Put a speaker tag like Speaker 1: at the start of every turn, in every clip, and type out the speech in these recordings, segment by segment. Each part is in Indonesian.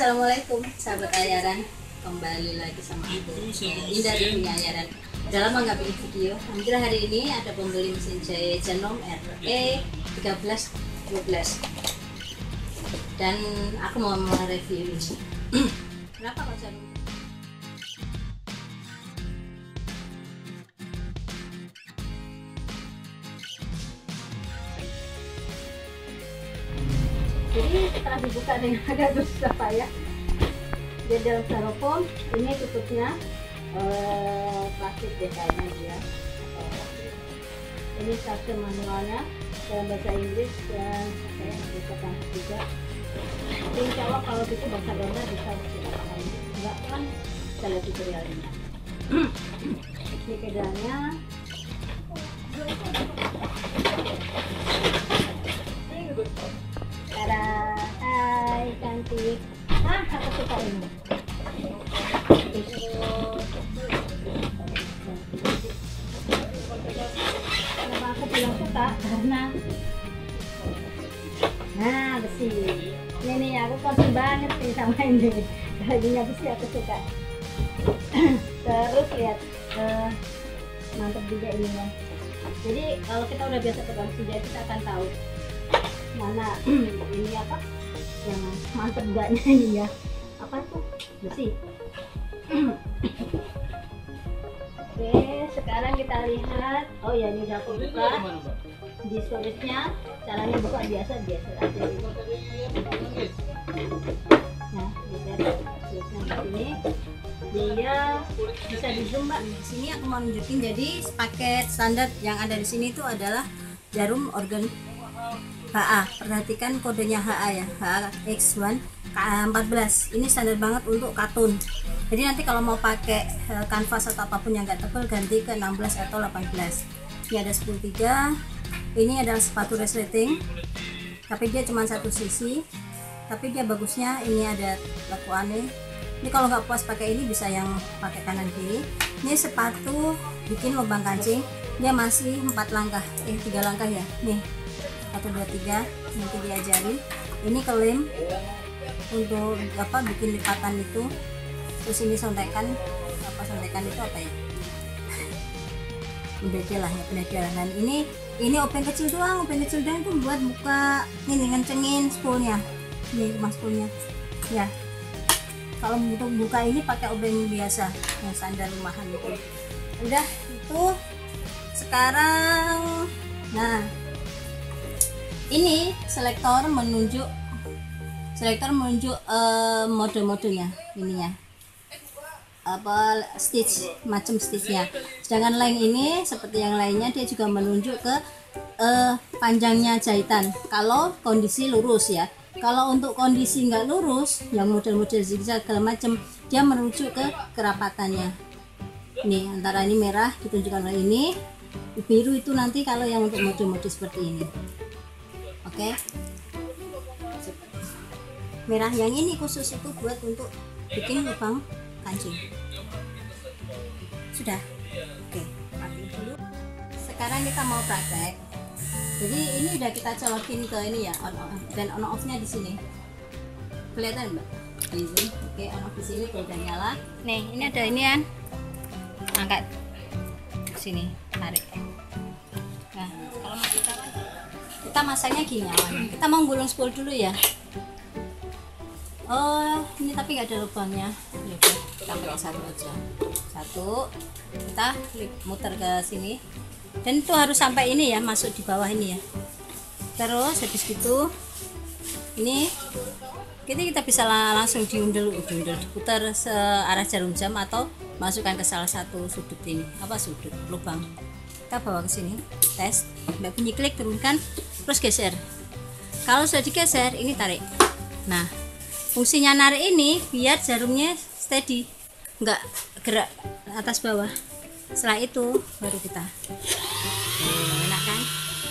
Speaker 1: Assalamualaikum sahabat Ayaran, kembali lagi sama aku Indah dari punya Ayaran. Udah lama nggak bikin video. Alhamdulillah hari ini ada pembeli mesin jahit Genome RE 1312 dan aku mau mereview ini. Kenapa kok Genome? Jadi setelah dibuka dengan agak susah ya, dia dalam styrofoam. Ini tutupnya plastik kayaknya dia. Ini starter manualnya dalam bahasa Inggris dan saya bisa tangkap juga. Insya Allah kalau itu bahasa Belanda bisa kita pahami. Enggak kan kita lihat tutorialnya. Ini pedalnya. Tada, hai cantik. Aku suka ini. Kenapa aku bilang suka? Karena besi. Ini nih aku concern banget nih sama ini. Bajunya besi aku suka. Terus lihat mantap juga ininya. Jadi kalau kita udah biasa pegang mesin jahit, kita akan tahu mana ini apa yang mantep enggaknya ini ya, apa tuh besi. Oke, sekarang kita lihat. Oh ya, ini udah aku buka di storage-nya. Caranya buka biasa aja. Nah, bisa storage-nya di sini. Dia bisa di zoom, Mbak. Di sini aku mau nunjukin. Jadi paket standar yang ada di sini itu adalah jarum organ HA. Perhatikan kodenya HA ya, HX1 K14. Ini standar banget untuk katun. Jadi nanti kalau mau pakai kanvas atau apapun yang enggak tebal, ganti ke 16 atau 18. Ini ada 10.3. Ini adalah sepatu resleting, tapi dia cuma satu sisi. Tapi dia bagusnya ini ada lekuannya. Ini kalau nggak puas pakai ini bisa yang pakai kanan kiri. Ini sepatu bikin lubang kancing. Dia masih 4 langkah, 3 langkah ya. Nih 1, 2, 3 nanti diajarin. Ini kelem untuk apa bikin lipatan itu. Terus ini sondekan, apa sondekan itu apa ya? Bedel lah ya, bedel. Dan ini open kecil doang itu buat buka ini ngencengin spoolnya. Ini mas spoolnya ya. Kalau untuk buka ini pakai obeng biasa yang standar rumahan itu. Udah itu sekarang. Nah, ini selektor menunjuk mode-modenya ininya, apa stitch, macam stitchnya. Sedangkan lain ini seperti yang lainnya dia juga menunjuk ke panjangnya jahitan kalau kondisi lurus ya. Kalau untuk kondisi nggak lurus yang model-model zigzag segala macam, dia merujuk ke kerapatannya. Nih antara ini merah ditunjukkan oleh ini, biru itu nanti kalau yang untuk mode-mode seperti ini. Oke, merah yang ini khusus itu buat untuk bikin lubang kancing. Sudah. Oke, mati dulu. Sekarang kita mau praktek. Jadi ini udah kita colokin ke ini ya, on off, dan on off nya di sini. Kelihatan Mbak? Di sini. Oke, on off di sini udah nyala. Nih, ini ada ini kan. Angkat sini, tarik. Nah, kalau mau kita masangnya gini awalnya. Kita mau gulung spool dulu ya. Oh, ini tapi nggak ada lubangnya. Yaudah, kita pakai satu aja. Satu, kita muter ke sini. Dan itu harus sampai ini ya, masuk di bawah ini ya. Terus habis gitu, ini kita bisa langsung diundel, diputar searah jarum jam atau masukkan ke salah satu sudut ini, apa sudut lubang. Kita bawa ke sini, tes. Mbak bunyi klik, turunkan, terus geser. Kalau sudah digeser, ini tarik. Nah, fungsinya narik ini biar jarumnya steady, nggak gerak atas bawah. Setelah itu baru kita enak kan.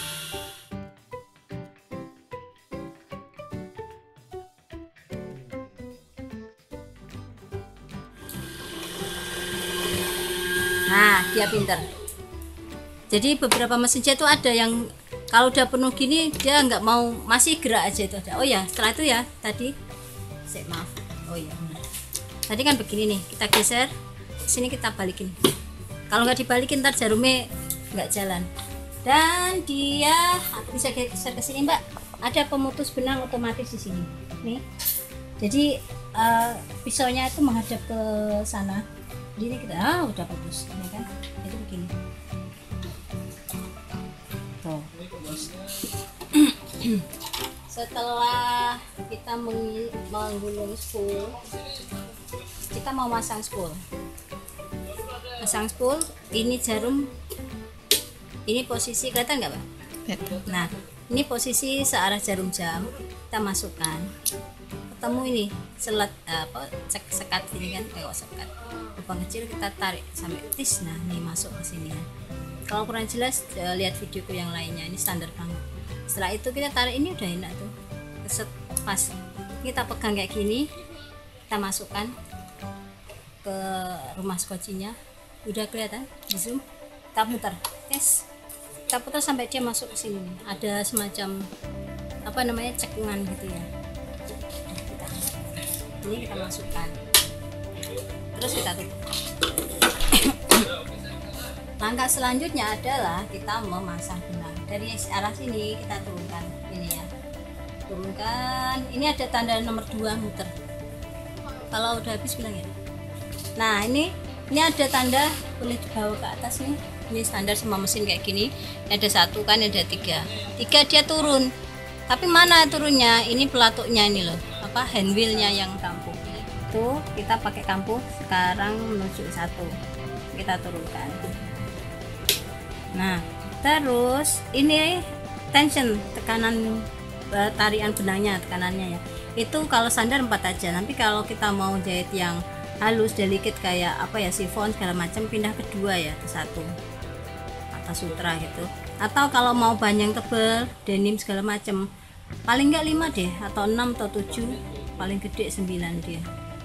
Speaker 1: Nah, dia pinter. Jadi beberapa mesin jahit itu ada yang kalau udah penuh gini dia nggak mau, masih gerak aja itu ada. Oh ya, setelah itu ya tadi maaf Oh iya benar. Tadi kan begini nih, kita geser sini, kita balikin. Kalau nggak dibalikin ntar jarumnya nggak jalan. Dan dia bisa geser ke sini Mbak. Ada pemutus benang otomatis di sini. Nih. Jadi pisaunya itu menghadap ke sana. Jadi ini kita udah putus, ini kan? Itu begini. Tuh. Setelah kita menggulung spool, kita mau masang spool. Pasang spool, ini jarum, ini posisi kelihatan nggak Pak? Nah, ini posisi searah jarum jam, kita masukkan. Ketemu ini selat sekat ini kan, sekat lubang kecil, kita tarik sampai tis. Nah, ini masuk ke sini ya. Kalau kurang jelas lihat videoku yang lainnya, ini standar banget. Setelah itu kita tarik, ini udah enak tuh, keset pas. Kita pegang kayak gini, kita masukkan ke rumah skocinya. Udah kelihatan di zoom, kita putar, yes, kita putar sampai dia masuk ke sini nih. Ada semacam apa namanya, cekungan gitu ya. Ini kita masukkan, terus kita tutup. Langkah selanjutnya adalah kita memasang benang. Dari arah sini kita turunkan ini ya, turunkan. Ini ada tanda nomor 2 muter. Kalau udah habis bilang ya. Nah ini ada tanda, boleh dibawa ke atas nih. Ini standar semua mesin kayak gini. Ada 1 kan, ada 3 dia turun. Tapi mana turunnya? Ini pelatuknya ini loh, apa handwheelnya yang kampuh. Tuh kita pakai kampuh. Sekarang menuju 1, kita turunkan. Nah terus ini tension, tekanan tarian benangnya, tekanannya ya. Itu kalau standar 4 aja. Tapi kalau kita mau jahit yang halus, delicate kayak apa ya, chiffon segala macam, pindah ke 2 ya, ke 1 atas sutra gitu. Atau kalau mau banyak tebel, denim segala macam, paling enggak 5 deh, atau 6 atau 7, paling gede 9 dia,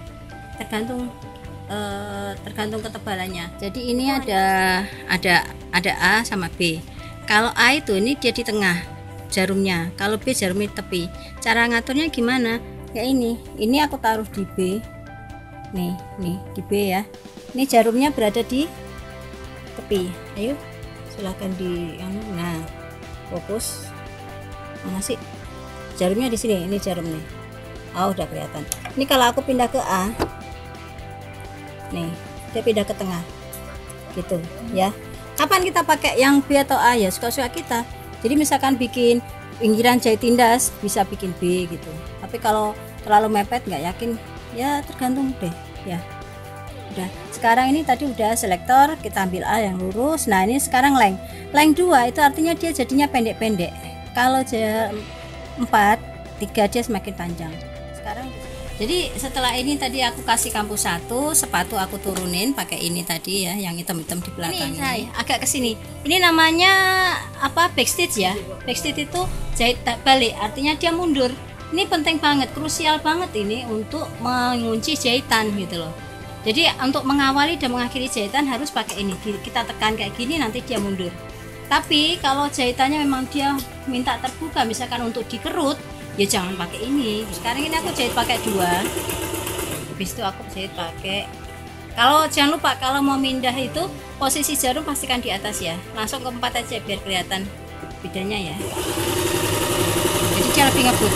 Speaker 1: tergantung ketebalannya. Jadi ini ada A sama B. Kalau A itu ini dia di tengah jarumnya, kalau B jarumnya di tepi. Cara ngaturnya gimana? Ya ini aku taruh di B. Nih di B ya. Ini jarumnya berada di tepi. Ayo silahkan di nah, fokus. Mana sih jarumnya? Di sini, ini jarum nih. Oh udah kelihatan. Ini kalau aku pindah ke A, nih dia pindah ke tengah gitu ya. Kapan kita pakai yang B atau A ya, suka-suka kita. Jadi misalkan bikin pinggiran jahit tindas, bisa bikin B gitu. Tapi kalau terlalu mepet nggak yakin ya, tergantung deh ya. Udah, sekarang ini tadi udah selektor, kita ambil A yang lurus. Nah ini sekarang leng 2, itu artinya dia jadinya pendek-pendek. Kalau 4, 3 dia semakin panjang. Sekarang jadi setelah ini tadi aku kasih kampuh 1, sepatu aku turunin pakai ini tadi ya, yang hitam-hitam di belakang ini. Agak ke sini. Ini namanya apa? Backstitch ya. Backstitch itu jahit balik, artinya dia mundur. Ini penting banget, krusial banget ini untuk mengunci jahitan gitu loh. Jadi untuk mengawali dan mengakhiri jahitan harus pakai ini. Kita tekan kayak gini, nanti dia mundur. Tapi kalau jahitannya memang dia minta terbuka, misalkan untuk dikerut, ya jangan pakai ini. Sekarang ini aku jahit pakai 2, habis itu aku jahit pakai. Kalau jangan lupa, kalau mau mindah itu posisi jarum pastikan di atas ya, langsung ke 4 aja biar kelihatan bedanya ya. Jadi dia lebih ngebut.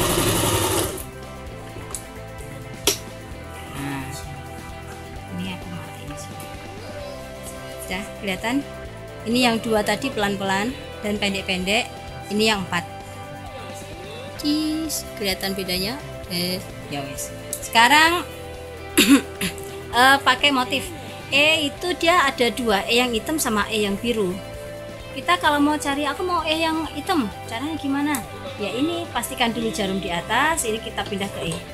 Speaker 1: Nah ini aku matiin sih, sudah kelihatan. Ini yang 2 tadi pelan-pelan dan pendek-pendek, ini yang 4. Kelihatan bedanya. Ya wes. Sekarang pakai motif E, itu dia ada 2, E yang hitam sama E yang biru. Kita kalau mau cari, aku mau E yang hitam, caranya gimana? Ya ini, pastikan dulu jarum di atas, ini kita pindah ke E.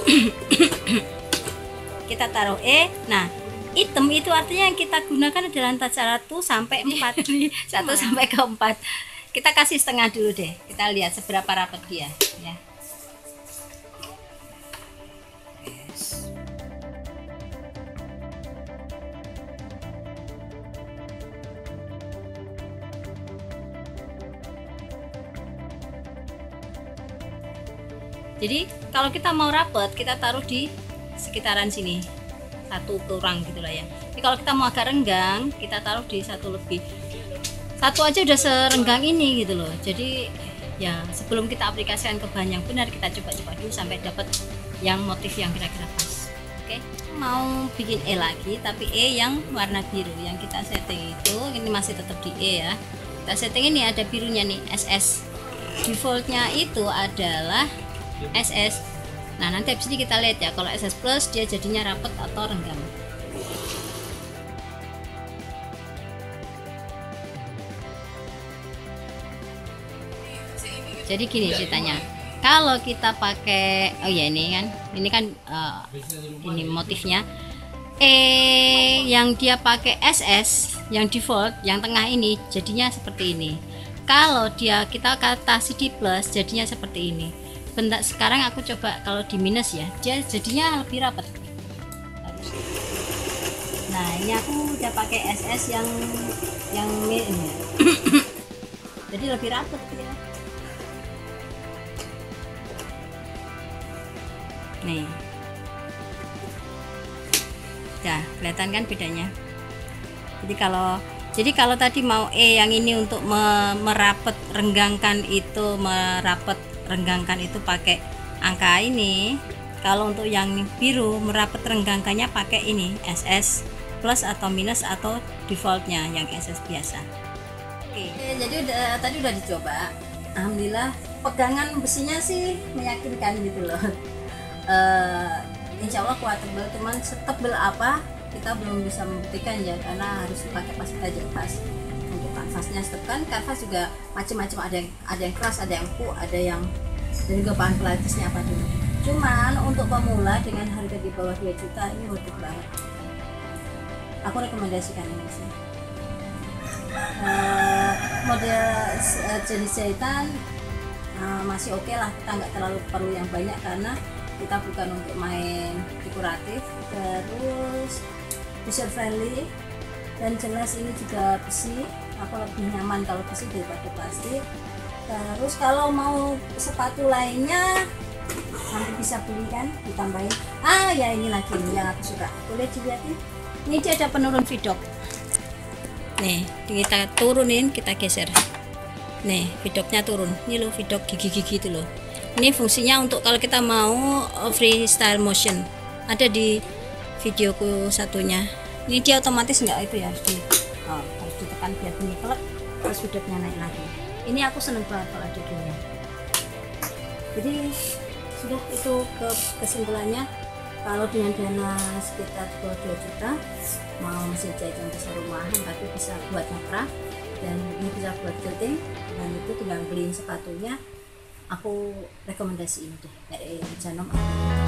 Speaker 1: Kita taruh E. Nah hitam itu artinya yang kita gunakan adalah antara 1 sampai 4. 1 sampai ke 4. Kita kasih setengah dulu deh, kita lihat seberapa rapat dia ya. Yes. Jadi kalau kita mau rapat, kita taruh di sekitaran sini, 1 kurang gitulah ya. Jadi kalau kita mau agak renggang, kita taruh di 1 lebih. 1 aja udah serenggang ini gitu loh. Jadi ya sebelum kita aplikasikan ke bahan yang benar, kita coba-coba dulu sampai dapat yang motif yang kira-kira pas. Oke, mau bikin E lagi, tapi E yang warna biru. Yang kita setting itu ini masih tetap di E ya. Kita setting ini ada birunya nih, SS. Defaultnya itu adalah SS. Nah nanti habis ini kita lihat ya, kalau SS plus dia jadinya rapet atau renggang. Jadi gini ceritanya, kalau kita pakai, oh ya ini kan ini motifnya yang dia pakai SS yang default yang tengah ini jadinya seperti ini. Kalau kita kasih di plus jadinya seperti ini. Bentar, sekarang aku coba kalau di minus ya, dia jadinya lebih rapat. Nah ini aku udah pakai SS yang ini jadi lebih rapat ya. Nih ya kelihatan kan bedanya. Jadi kalau tadi mau E yang ini untuk merapet renggangkan itu pakai angka ini, kalau untuk yang biru merapet renggangkannya pakai ini SS plus atau minus atau defaultnya yang SS biasa. Oke, jadi tadi udah dicoba, alhamdulillah pegangan besinya sih meyakinkan gitu loh. Insya Allah kuat tebal, cuman setebal apa kita belum bisa membuktikan ya, karena harus pakai plastik aja pas. Untuk kanvasnya kan kanvas juga macam-macam, ada yang keras, ada yang empuk, ada yang dan juga bahan pelapisnya apa dulu. Cuman untuk pemula dengan harga di bawah 2 juta ini worth it banget. Aku rekomendasikan ini sih. Model jenis jahitan masih oke lah, kita nggak terlalu perlu yang banyak karena kita bukan untuk main dekoratif. Terus user friendly dan jelas ini juga besi, aku lebih nyaman kalau besi daripada plastik. Terus kalau mau sepatu lainnya nanti bisa beli kan, ditambahin. Ya ini lagi yang aku suka, boleh dilihatin. Ini dia ada penurun vidok. Nih kita turunin, kita geser. Nih vidoknya turun. Ini loh vidok gigi-gigi itu loh. Ini fungsinya untuk kalau kita mau freestyle motion. Ada di videoku satunya. Ini dia otomatis nggak itu ya, harus ditekan biar bunyi klek, terus vidoknya naik lagi. Ini aku seneng banget kalau ada gini. Jadi sudah itu kesimpulannya, kalau dengan dana sekitar 2 juta mau mesin jahit yang besar rumahan tapi bisa buat ngeprak dan ini bisa buat quilting, dan itu tinggal beliin sepatunya. Aku rekomendasiin deh dari Janom.